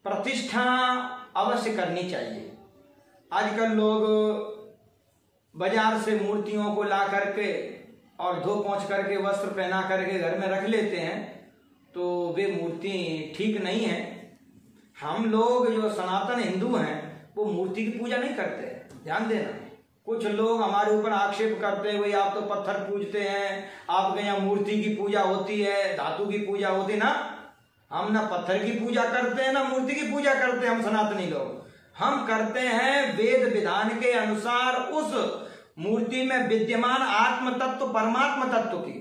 प्रतिष्ठा अवश्य करनी चाहिए। आजकल लोग बाजार से मूर्तियों को ला करके और धो पोंछ करके वस्त्र पहना करके घर में रख लेते हैं, तो वे मूर्ति ठीक नहीं है। हम लोग जो सनातन हिंदू हैं वो मूर्ति की पूजा नहीं करते, ध्यान देना। कुछ लोग हमारे ऊपर आक्षेप करते हैं, भाई आप तो पत्थर पूजते हैं, आपके यहाँ मूर्ति की पूजा होती है, धातु की पूजा होती है ना। हम ना पत्थर की पूजा करते हैं ना मूर्ति की पूजा करते हैं। हम सनातनी लोग हम करते हैं वेद विधान के अनुसार उस मूर्ति में विद्यमान आत्म तत्व परमात्म तत्व की।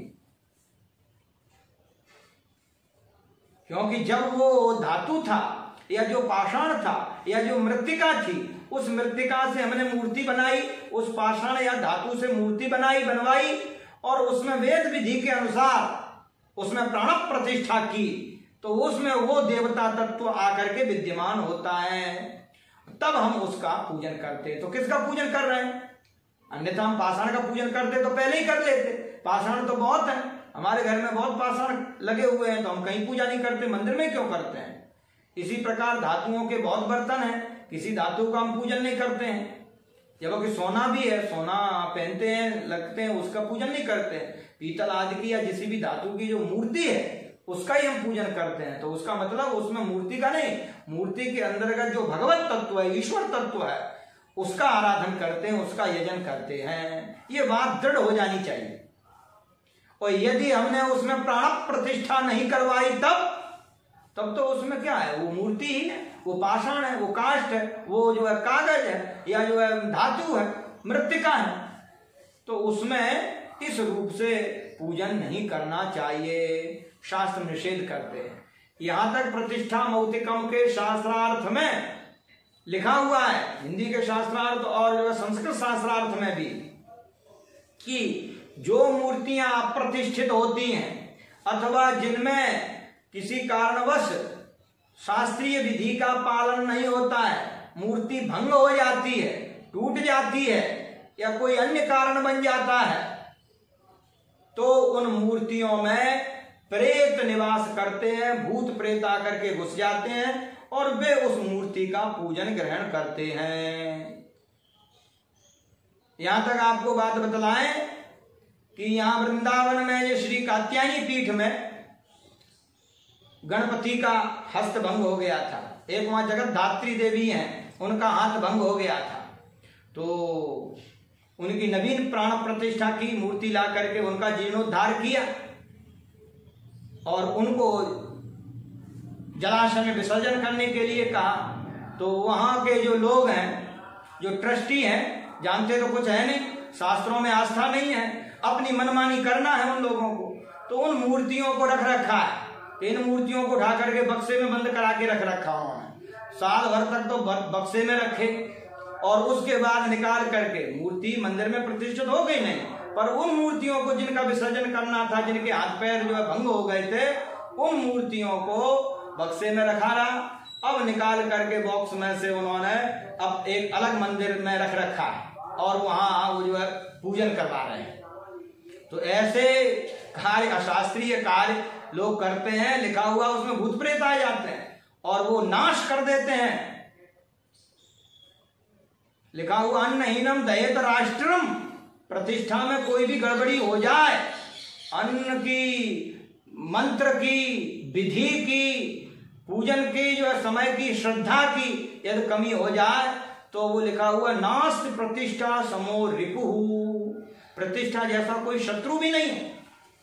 क्योंकि जब वो धातु था या जो पाषाण था या जो मृत्तिका थी, उस मृत्तिका से हमने मूर्ति बनाई, उस पाषाण या धातु से मूर्ति बनवाई और उसमें वेद विधि के अनुसार उसमें प्राण प्रतिष्ठा की, तो उसमें वो देवता तत्व आकर के विद्यमान होता है, तब हम उसका पूजन करते। तो किसका पूजन कर रहे हैं? अन्यथा हम पाषाण का पूजन करते तो पहले ही कर लेते। पाषाण तो बहुत है, हमारे घर में बहुत पाषाण लगे हुए हैं, तो हम कहीं पूजा नहीं करते, मंदिर में क्यों करते हैं? इसी प्रकार धातुओं के बहुत बर्तन हैं, किसी धातु का हम पूजन नहीं करते हैं। जबकि सोना भी है, सोना पहनते हैं, लगते हैं, उसका पूजन नहीं करते हैं। पीतल आदि की या किसी भी धातु की जो मूर्ति है उसका ही हम पूजन करते हैं। तो उसका मतलब उसमें मूर्ति का नहीं, मूर्ति के अंतर्गत जो भगवत तत्व है, ईश्वर तत्व है, उसका आराधन करते हैं, उसका यजन करते हैं। ये बात दृढ़ हो जानी चाहिए। और यदि हमने उसमें प्राण प्रतिष्ठा नहीं करवाई तब तो उसमें क्या है? वो मूर्ति ही है, वो पाषाण है, वो काष्ठ है, वो जो है कागज है या जो है धातु है, मृत्तिका है, तो उसमें इस रूप से पूजन नहीं करना चाहिए। शास्त्र निषेध करते हैं। यहां तक प्रतिष्ठा मौतिकम के शास्त्रार्थ में लिखा हुआ है, हिंदी के शास्त्रार्थ और जो है संस्कृत शास्त्रार्थ में भी, कि जो मूर्तियां अप्रतिष्ठित होती हैं अथवा जिनमें किसी कारणवश शास्त्रीय विधि का पालन नहीं होता है, मूर्ति भंग हो जाती है, टूट जाती है या कोई अन्य कारण बन जाता है, तो उन मूर्तियों में प्रेत निवास करते हैं, भूत प्रेत आकर के घुस जाते हैं और वे उस मूर्ति का पूजन ग्रहण करते हैं। यहां तक आपको बात बतलाएं कि यहां वृंदावन में ये श्री कात्यायनी पीठ में गणपति का हस्त भंग हो गया था। एक वहां जगत धात्री देवी हैं, उनका हाथ भंग हो गया था, तो उनकी नवीन प्राण प्रतिष्ठा की, मूर्ति ला करके उनका जीर्णोद्धार किया और उनको जलाशय में विसर्जन करने के लिए कहा। तो वहां के जो लोग हैं, जो ट्रस्टी हैं, जानते तो कुछ है नहीं, शास्त्रों में आस्था नहीं है, अपनी मनमानी करना है उन लोगों को, तो उन मूर्तियों को रख रखा है। इन मूर्तियों को उठा करके बक्से में बंद करा के रख रखा उन्होंने। साल भर तक तो बक्से में रखे और उसके बाद निकाल करके मूर्ति मंदिर में प्रतिष्ठित हो गई नहीं, पर उन मूर्तियों को जिनका विसर्जन करना था, जिनके हाथ पैर जो है भंग हो गए थे, उन मूर्तियों को बक्से में रखा रहा। अब निकाल करके बॉक्स में से उन्होंने अब एक अलग मंदिर में रख रखा है और वहां वो जो है पूजन करवा रहे हैं। तो ऐसे कार्य, अशास्त्रीय कार्य लोग करते हैं। लिखा हुआ उसमें भूत प्रेत आ जाते हैं और वो नाश कर देते हैं। लिखा हुआ अन्नहीनम दहेत राष्ट्रम, प्रतिष्ठा में कोई भी गड़बड़ी हो जाए, अन्न की, मंत्र की, विधि की, पूजन की, जो है समय की, श्रद्धा की यदि कमी हो जाए तो वो लिखा हुआ नास्ति प्रतिष्ठा समो रिपुहु, प्रतिष्ठा जैसा कोई शत्रु भी नहीं है।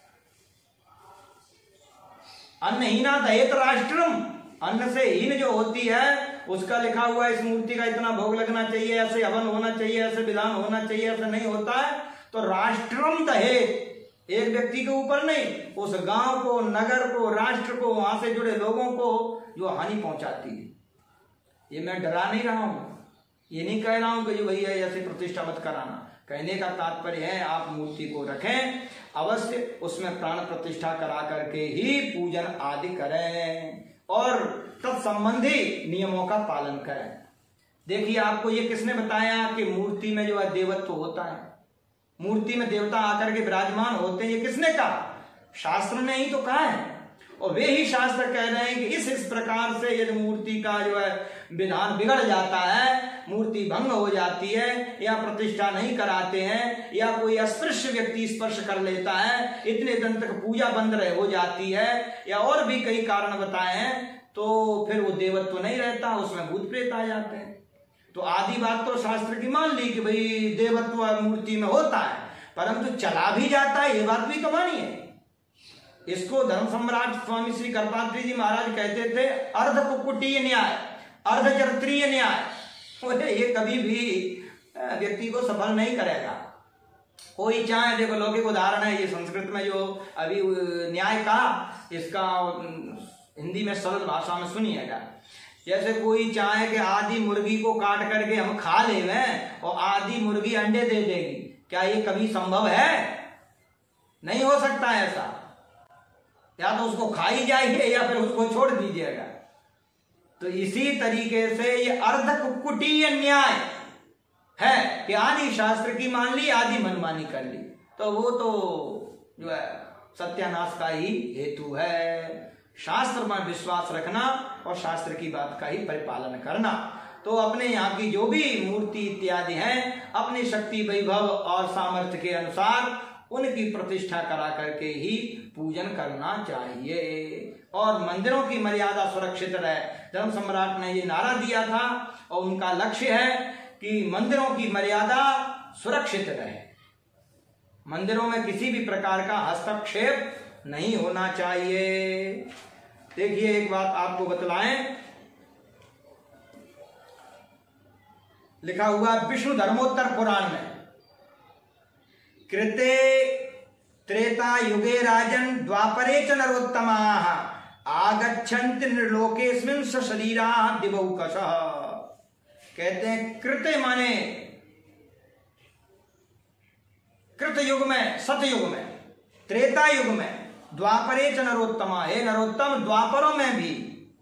अन्नहीना दहेत राष्ट्रम, अन्न से हीन जो होती है उसका लिखा हुआ इस मूर्ति का इतना भोग लगना चाहिए, ऐसे हवन होना चाहिए, ऐसे विधान होना चाहिए, ऐसा नहीं होता है तो राष्ट्रम दहेत, एक व्यक्ति के ऊपर नहीं, उस गांव को, नगर को, राष्ट्र को, वहां से जुड़े लोगों को जो हानि पहुंचाती है। ये मैं डरा नहीं रहा हूं, ये नहीं कह रहा हूं कि जो भैया ऐसे प्रतिष्ठा मत कराना। कहने का तात्पर्य है आप मूर्ति को रखें, अवश्य उसमें प्राण प्रतिष्ठा करा करके ही पूजन आदि करें और तत्संबंधी नियमों का पालन करें। देखिए आपको ये किसने बताया कि मूर्ति में जो है देवत्व होता है, मूर्ति में देवता आकर के विराजमान होते हैं, ये किसने कहा? शास्त्र ने ही तो कहा है। और वे ही शास्त्र कह रहे हैं कि इस प्रकार से यदि मूर्ति का जो है विधान बिगड़ जाता है, मूर्ति भंग हो जाती है, या प्रतिष्ठा नहीं कराते हैं, या कोई अस्पृश्य व्यक्ति स्पर्श कर लेता है, इतने दिन तक पूजा बंद हो जाती है, या और भी कई कारण बताए हैं, तो फिर वो देवत्व नहीं रहता, उसमें भूत प्रेत आ जाते हैं। तो आदि बात तो शास्त्र की मान ली कि भाई देवत्व मूर्ति में होता है, परंतु चला भी जाता है, ये बात भी तो मानी है। इसको धर्म सम्राट स्वामी श्री करपात्री जी महाराज कहते थे अर्ध कुक्कुटीय न्याय, अर्ध चरित्रीय न्याय। ये कभी भी व्यक्ति को सफल नहीं करेगा। कोई चाहे, देखो लौकिक उदाहरण है ये संस्कृत में जो अभी न्याय का, इसका हिंदी में सरल भाषा में सुनिएगा। जैसे कोई चाहे कि आधी मुर्गी को काट करके हम खा लें और आधी मुर्गी अंडे दे देगी, क्या ये कभी संभव है? नहीं हो सकता ऐसा। या तो उसको खाई जाएगी या फिर उसको छोड़ दीजिएगा। तो इसी तरीके से ये अर्ध कुक्कुटीय न्याय है कि आदि शास्त्र की मान ली, आदि मनमानी कर ली, तो वो तो जो है सत्यानाश का ही हेतु है। शास्त्र में विश्वास रखना और शास्त्र की बात का ही परिपालन करना। तो अपने यहाँ की जो भी मूर्ति इत्यादि हैं, अपनी शक्ति वैभव और सामर्थ्य के अनुसार उनकी प्रतिष्ठा करा करके ही पूजन करना चाहिए, और मंदिरों की मर्यादा सुरक्षित रहे। धर्म सम्राट ने ये नारा दिया था और उनका लक्ष्य है कि मंदिरों की मर्यादा सुरक्षित रहे, मंदिरों में किसी भी प्रकार का हस्तक्षेप नहीं होना चाहिए। देखिए एक बात आपको बतलाएं, लिखा हुआ विष्णु धर्मोत्तर पुराण में, कृते त्रेता युगे राजन द्वापरे च नरोत्तमाः आगच्छन्ति नृलोकेस्मिन् सशरीराः दिवौकशः। कहते हैं कृते माने कृत युग में, सतयुग में, त्रेता युग में, द्वापरे च नरोत्तमा, हे नरोत्तम द्वापरों में भी,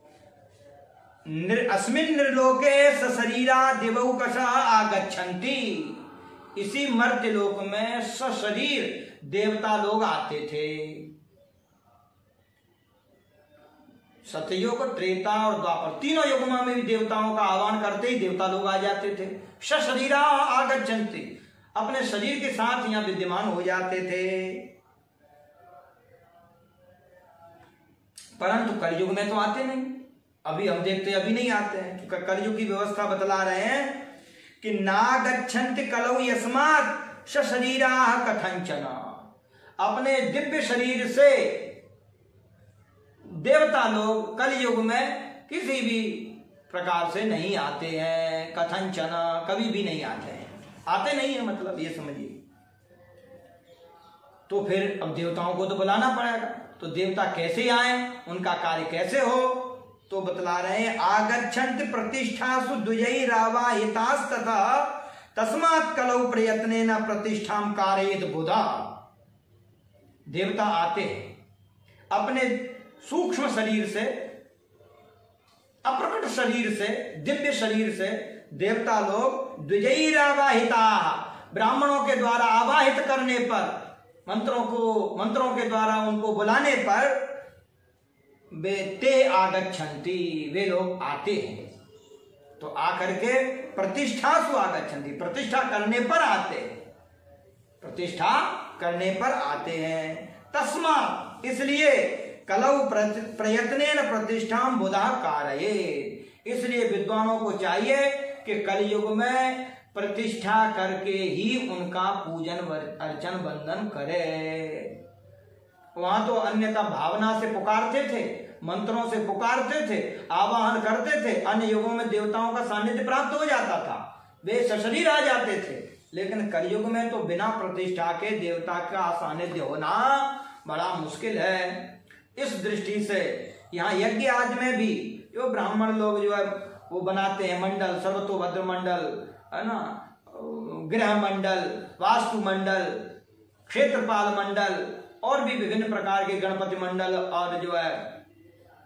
अस्मिन् नृलोके सशरीरा दिवौकशः आगच्छन्ति, इसी मर्त्य लोक में सशरीर देवता लोग आते थे। सतयुग, त्रेता और द्वापर तीनों युगों में भी देवताओं का आह्वान करते ही देवता लोग आ जाते थे। सशरीरा आगच्छन्ति, अपने शरीर के साथ यहां विद्यमान हो जाते थे। परंतु कलयुग में तो आते नहीं, अभी हम देखते अभी नहीं आते हैं। तो कलयुग की व्यवस्था बतला रहे हैं कि नागच्छन्ति कलौ यस्मात् सशरीराः कथंचन, अपने दिव्य शरीर से देवता लोग कलयुग में किसी भी प्रकार से नहीं आते हैं। कथंचन, कभी भी नहीं आते हैं, आते नहीं है मतलब ये समझिए। तो फिर अब देवताओं को तो बुलाना पड़ेगा, तो देवता कैसे आए, उनका कार्य कैसे हो, तो बतला रहे हैं आगच्छन्ति प्रतिष्ठासु द्विजैरावाहितास्तथा तस्मात् कलौ प्रयत्नेन प्रतिष्ठां कारयेत् बुधा। देवता आते हैं अपने सूक्ष्म शरीर से, अप्रकट शरीर से, दिव्य शरीर से देवता लोग द्विजैरावाहिता, ब्राह्मणों के द्वारा आवाहित करने पर, मंत्रों के द्वारा उनको बुलाने पर वे ते आगच्छन्ति, वे लोग आते हैं। तो आकर के प्रतिष्ठासु आगच्छन्ति, प्रतिष्ठा करने पर आते हैं, प्रतिष्ठा करने पर आते हैं। तस्मात्, इसलिए कलौ प्रयत्नेन प्रतिष्ठां बुधा कारयेत्, इसलिए विद्वानों को चाहिए कि कलयुग में प्रतिष्ठा करके ही उनका पूजन अर्चन वंदन करे। वहां तो अन्यथा भावना से पुकारते थे, मंत्रों से पुकारते थे, आवाहन करते थे। अन्य युगों में देवताओं का सानिध्य प्राप्त हो जाता था, वे सशरीर आ जाते थे। लेकिन कलयुग में तो बिना प्रतिष्ठा के देवता का सानिध्य होना बड़ा मुश्किल है। इस दृष्टि से यहाँ यज्ञ आदि में भी जो ब्राह्मण लोग जो है वो बनाते हैं मंडल, सर्वतोभद्र मंडल, है ना, गृह मंडल, वास्तु मंडल, क्षेत्रपाल मंडल और भी विभिन्न प्रकार के गणपति मंडल और जो है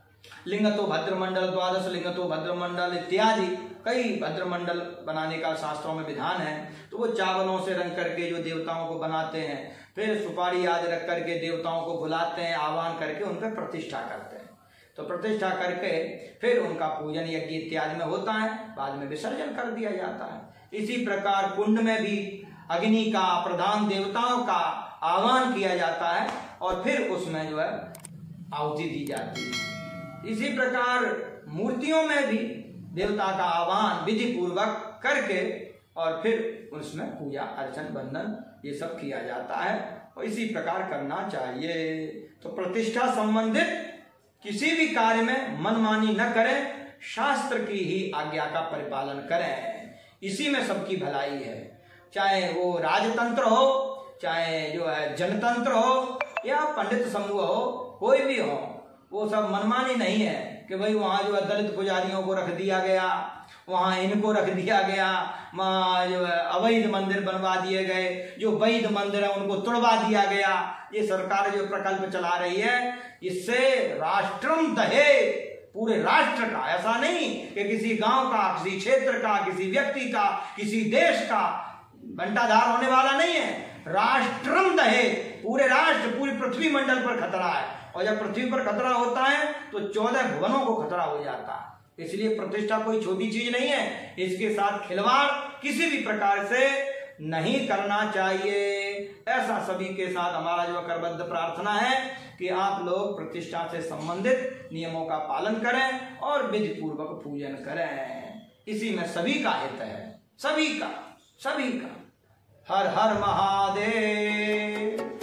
लिंगतो भद्रमंडल, द्वादश लिंगतो भद्रमंडल इत्यादि कई भद्रमंडल बनाने का शास्त्रों में विधान है। तो वो चावलों से रंग करके जो देवताओं को बनाते हैं, फिर सुपारी आदि रख करके देवताओं को बुलाते हैं, आह्वान करके उन पर प्रतिष्ठा करते हैं। तो प्रतिष्ठा करके फिर उनका पूजन यज्ञ इत्यादि में होता है, बाद में विसर्जन कर दिया जाता है। इसी प्रकार कुंड में भी अग्नि का, प्रधान देवताओं का आह्वान किया जाता है और फिर उसमें जो है आहुति दी जाती है। इसी प्रकार मूर्तियों में भी देवता का आह्वान विधि पूर्वक करके और फिर उसमें पूजा अर्चन वंदन ये सब किया जाता है और इसी प्रकार करना चाहिए। तो प्रतिष्ठा संबंधित किसी भी कार्य में मनमानी न करें, शास्त्र की ही आज्ञा का परिपालन करें, इसी में सबकी भलाई है। चाहे वो राजतंत्र हो, चाहे जो है जनतंत्र हो या पंडित समूह हो, कोई भी हो, वो सब मनमानी नहीं है कि भाई वहाँ जो है दलित पुजारियों को रख दिया गया, वहाँ इनको रख दिया गया, वहाँ जो है अवैध मंदिर बनवा दिए गए, जो वैध मंदिर है उनको तोड़वा दिया गया। ये सरकार जो प्रकल्प चला रही है, इससे राष्ट्रम दहे, पूरे राष्ट्र का, ऐसा नहीं कि किसी गांव का, किसी क्षेत्र का, किसी व्यक्ति का, किसी देश का बंटाधार होने वाला नहीं है। राष्ट्रम दहे, पूरे राष्ट्र, पूरी पृथ्वी मंडल पर खतरा है। और जब पृथ्वी पर खतरा होता है तो 14 भुवनों को खतरा हो जाता है। इसलिए प्रतिष्ठा कोई छोटी चीज नहीं है, इसके साथ खिलवाड़ किसी भी प्रकार से नहीं करना चाहिए। ऐसा सभी के साथ हमारा जो करबद्ध प्रार्थना है कि आप लोग प्रतिष्ठा से संबंधित नियमों का पालन करें और विधि पूर्वक पूजन करें। इसी में सभी का हित है, सभी का। हर हर महादेव।